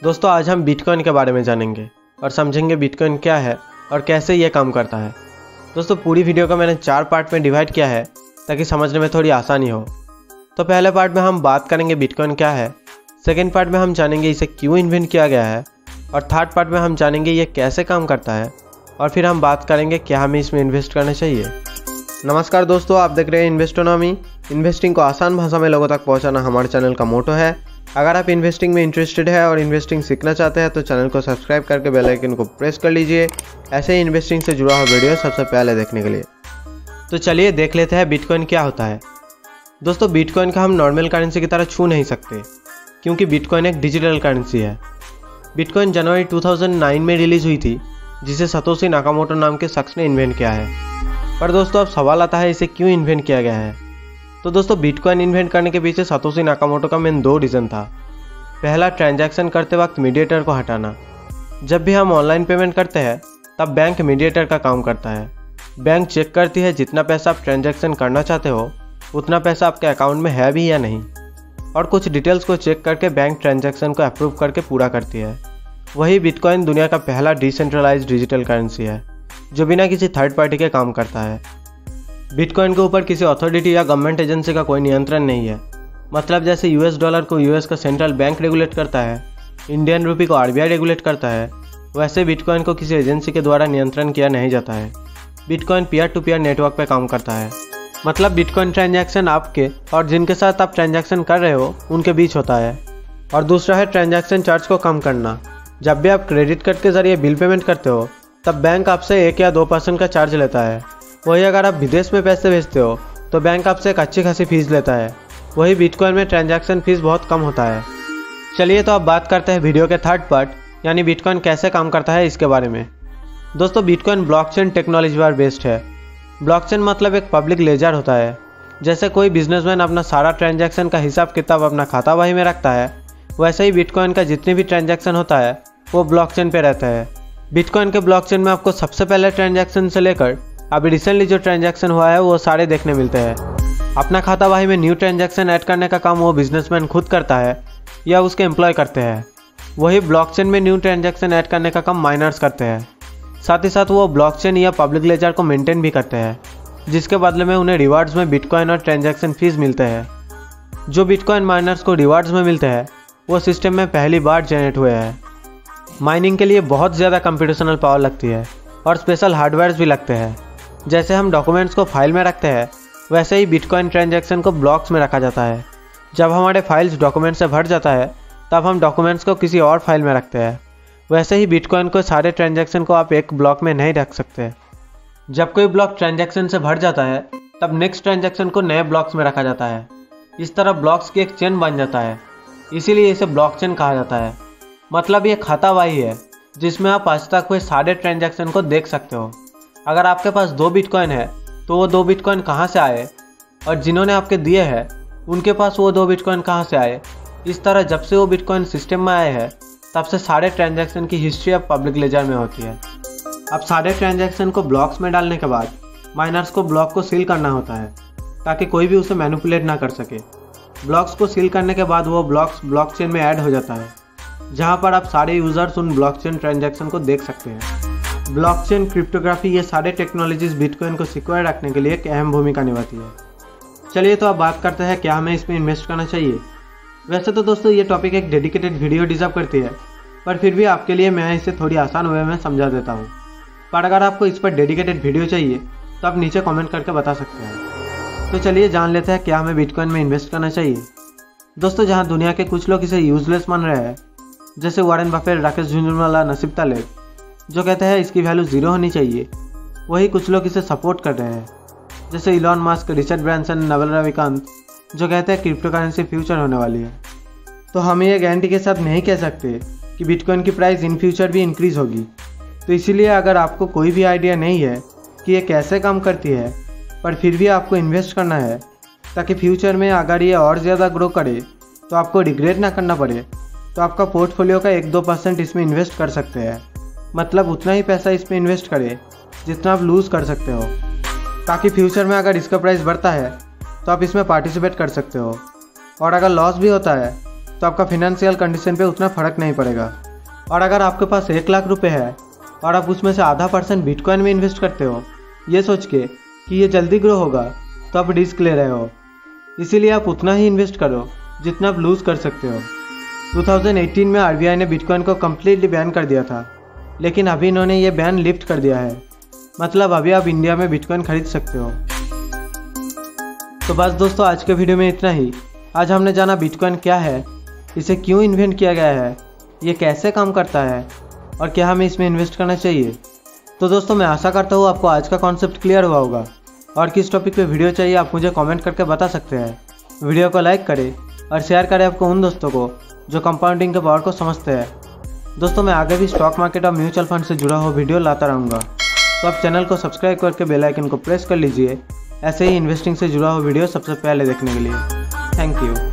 दोस्तों आज हम बिटकॉइन के बारे में जानेंगे और समझेंगे बिटकॉइन क्या है और कैसे ये काम करता है। दोस्तों पूरी वीडियो को मैंने 4 पार्ट में डिवाइड किया है ताकि समझने में थोड़ी आसानी हो। तो पहले पार्ट में हम बात करेंगे बिटकॉइन क्या है, सेकेंड पार्ट में हम जानेंगे इसे क्यों इन्वेंट किया गया है और थर्ड पार्ट में हम जानेंगे ये कैसे काम करता है और फिर हम बात करेंगे क्या हमें इसमें इन्वेस्ट करना चाहिए। नमस्कार दोस्तों, आप देख रहे हैं इन्वेस्टोनॉमी। इन्वेस्टिंग को आसान भाषा में लोगों तक पहुंचाना हमारे चैनल का मोटो है। अगर आप इन्वेस्टिंग में इंटरेस्टेड है और इन्वेस्टिंग सीखना चाहते हैं तो चैनल को सब्सक्राइब करके बेल आइकन को प्रेस कर लीजिए ऐसे ही इन्वेस्टिंग से जुड़ा हुआ वीडियो सबसे पहले देखने के लिए। तो चलिए देख लेते हैं बिटकॉइन क्या होता है। दोस्तों बिटकॉइन का हम नॉर्मल करेंसी की तरह छू नहीं सकते क्योंकि बिटकॉइन एक डिजिटल करेंसी है। बिटकॉइन जनवरी 2009 में रिलीज हुई थी जिसे सतोशी नाकामोटो नाम के शख्स ने इन्वेंट किया है। पर दोस्तों अब सवाल आता है इसे क्यों इन्वेंट किया गया है। तो दोस्तों बिटकॉइन इन्वेंट करने के पीछे सतोशी नाकामोटो का मेन 2 रीज़न था। पहला, ट्रांजैक्शन करते वक्त मीडिएटर को हटाना। जब भी हम ऑनलाइन पेमेंट करते हैं तब बैंक मीडिएटर का काम करता है। बैंक चेक करती है जितना पैसा आप ट्रांजैक्शन करना चाहते हो उतना पैसा आपके अकाउंट में है भी या नहीं, और कुछ डिटेल्स को चेक करके बैंक ट्रांजैक्शन को अप्रूव करके पूरा करती है। वही बिटकॉइन दुनिया का पहला डिसेंट्रलाइज्ड डिजिटल करेंसी है जो बिना किसी थर्ड पार्टी के काम करता है। बिटकॉइन के ऊपर किसी अथॉरिटी या गवर्नमेंट एजेंसी का कोई नियंत्रण नहीं है। मतलब जैसे यूएस डॉलर को यूएस का सेंट्रल बैंक रेगुलेट करता है, इंडियन रुपी को आरबीआई रेगुलेट करता है, वैसे बिटकॉइन को किसी एजेंसी के द्वारा नियंत्रण किया नहीं जाता है। Bitcoin peer to peer network पर काम करता है। मतलब बिटकॉइन ट्रांजैक्शन आपके और जिनके साथ आप ट्रांजैक्शन कर रहे हो उनके बीच होता है। और दूसरा है ट्रांजैक्शन चार्ज को कम करना। जब भी आप क्रेडिट कार्ड के जरिए बिल पेमेंट करते हो तब बैंक आपसे 1 या 2% का चार्ज लेता है। वही अगर आप विदेश में पैसे भेजते हो तो बैंक आपसे एक अच्छी खासी फीस लेता है। वही बिटकॉइन में ट्रांजैक्शन फीस बहुत कम होता है। चलिए तो अब बात करते हैं वीडियो के थर्ड पार्ट यानी बिटकॉइन कैसे काम करता है इसके बारे में। दोस्तों बिटकॉइन ब्लॉकचेन टेक्नोलॉजी पर बेस्ड है। ब्लॉकचेन मतलब एक पब्लिक लेजर होता है। जैसे कोई बिजनेसमैन अपना सारा ट्रांजैक्शन का हिसाब किताब अपना खाता बही में रखता है, वैसे ही बिटकॉइन का जितनी भी ट्रांजैक्शन होता है वो ब्लॉकचेन पे रहता है। बिटकॉइन के ब्लॉकचेन में आपको सबसे पहले ट्रांजैक्शन से लेकर अभी रिसेंटली जो ट्रांजैक्शन हुआ है वो सारे देखने मिलते हैं। अपना खाता बही में न्यू ट्रांजैक्शन ऐड करने का काम वो बिजनेसमैन खुद करता है या उसके एम्प्लॉय करते हैं। वही ब्लॉकचेन में न्यू ट्रांजैक्शन ऐड करने का काम माइनर्स करते हैं। साथ ही साथ वो ब्लॉकचेन या पब्लिक लेजर को मेंटेन भी करते हैं, जिसके बदले में उन्हें रिवार्ड्स में बिटकॉइन और ट्रांजैक्शन फीस मिलते हैं। जो बिटकॉइन माइनर्स को रिवार्ड्स में मिलते हैं वो सिस्टम में पहली बार जनरेट हुए हैं। माइनिंग के लिए बहुत ज़्यादा कंप्यूटेशनल पावर लगती है और स्पेशल हार्डवेयर्स भी लगते हैं। जैसे हम डॉक्यूमेंट्स को फाइल में रखते हैं वैसे ही बिटकॉइन ट्रांजैक्शन को ब्लॉक्स में रखा जाता है। जब हमारे फाइल्स डॉक्यूमेंट से भर जाता है तब हम डॉक्यूमेंट्स को किसी और फाइल में रखते हैं। वैसे ही बिटकॉइन को सारे ट्रांजैक्शन को आप एक ब्लॉक में नहीं रख सकते। जब कोई ब्लॉक ट्रांजैक्शन से भर जाता है तब नेक्स्ट ट्रांजैक्शन को नए ब्लॉक्स में रखा जाता है। इस तरह ब्लॉक्स की एक चेन बन जाता है, इसीलिए इसे ब्लॉकचेन कहा जाता है। मतलब ये खाता बही है जिसमें आप आज तक हुए सारे ट्रांजैक्शन को देख सकते हो। अगर आपके पास 2 बिटकॉइन है तो वो 2 बिटकॉइन कहाँ से आए और जिन्होंने आपके दिए हैं उनके पास वो 2 बिटकॉइन कहाँ से आए। इस तरह जब से वो बिटकॉइन सिस्टम में आए हैं तब से सारे ट्रांजैक्शन की हिस्ट्री अब पब्लिक लेजर में होती है। अब सारे ट्रांजैक्शन को ब्लॉक्स में डालने के बाद माइनर्स को ब्लॉक को सील करना होता है ताकि कोई भी उसे मैनिपुलेट ना कर सके। ब्लॉक्स को सील करने के बाद वो ब्लॉक्स ब्लॉकचेन में ऐड हो जाता है जहाँ पर आप सारे यूजर्स उन ब्लॉकचेन ट्रांजैक्शन को देख सकते हैं। ब्लॉकचेन, क्रिप्टोग्राफी ये सारे टेक्नोलॉजीज बिटकॉइन को सिक्योर रखने के लिए एक अहम भूमिका निभाती है। चलिए तो अब बात करते हैं क्या हमें इसमें इन्वेस्ट करना चाहिए। वैसे तो दोस्तों ये टॉपिक एक डेडिकेटेड वीडियो डिजर्व करती है, पर फिर भी आपके लिए मैं इसे थोड़ी आसान वे में समझा देता हूँ। पर अगर आपको इस पर डेडिकेटेड वीडियो चाहिए तो आप नीचे कमेंट करके बता सकते हैं। तो चलिए जान लेते हैं क्या हमें बिटकॉइन में इन्वेस्ट करना चाहिए। दोस्तों जहाँ दुनिया के कुछ लोग इसे यूजलेस मान रहे हैं, जैसे वॉरेन बफेट, राकेश झुंझुनवाला, नसीब तालेब, जो कहते हैं इसकी वैल्यू 0 होनी चाहिए, वही कुछ लोग इसे सपोर्ट कर रहे हैं, जैसे Elon Musk, Richard Branson, Naval Ravikant, जो कहते हैं क्रिप्टो करेंसी फ्यूचर होने वाली है। तो हम ये गारंटी के साथ नहीं कह सकते कि बिटकॉइन की प्राइस इन फ्यूचर भी इंक्रीज़ होगी। तो इसीलिए अगर आपको कोई भी आइडिया नहीं है कि ये कैसे काम करती है पर फिर भी आपको इन्वेस्ट करना है ताकि फ्यूचर में अगर ये और ज़्यादा ग्रो करे तो आपको रिग्रेट ना करना पड़े, तो आपका पोर्टफोलियो का 1-2% इसमें इन्वेस्ट कर सकते हैं। मतलब उतना ही पैसा इसमें इन्वेस्ट करें जितना आप लूज़ कर सकते हो, ताकि फ्यूचर में अगर इसका प्राइस बढ़ता है तो आप इसमें पार्टिसिपेट कर सकते हो। और अगर लॉस भी होता है तो आपका फिनेंशियल कंडीशन पे उतना फ़र्क नहीं पड़ेगा। और अगर आपके पास 1 लाख रुपए है और आप उसमें से आधा % बिटकॉइन में इन्वेस्ट करते हो ये सोच के कि ये जल्दी ग्रो होगा, तो आप रिस्क ले रहे हो। इसीलिए आप उतना ही इन्वेस्ट करो जितना आप लूज़ कर सकते हो। 2018 में RBI ने बिटकॉइन को कम्प्लीटली बैन कर दिया था, लेकिन अभी इन्होंने ये बैन लिफ्ट कर दिया है। मतलब अभी आप इंडिया में बिटकॉइन खरीद सकते हो। तो बस दोस्तों, आज के वीडियो में इतना ही। आज हमने जाना बिटकॉइन क्या है, इसे क्यों इन्वेंट किया गया है, ये कैसे काम करता है और क्या हमें इसमें इन्वेस्ट करना चाहिए। तो दोस्तों, मैं आशा करता हूँ आपको आज का कॉन्सेप्ट क्लियर हुआ होगा। और किस टॉपिक पे वीडियो चाहिए आप मुझे कमेंट करके बता सकते हैं। वीडियो को लाइक करें और शेयर करें आपको उन दोस्तों को जो कंपाउंडिंग के पावर को समझते हैं। दोस्तों, मैं आगे भी स्टॉक मार्केट और म्यूचुअल फंड से जुड़ा हुआ वीडियो लाता रहूँगा, तो आप चैनल को सब्सक्राइब करके बेल आइकन को प्रेस कर लीजिए ऐसे ही इन्वेस्टिंग से जुड़ा हुआ वीडियो सबसे पहले देखने के लिए। Thank you.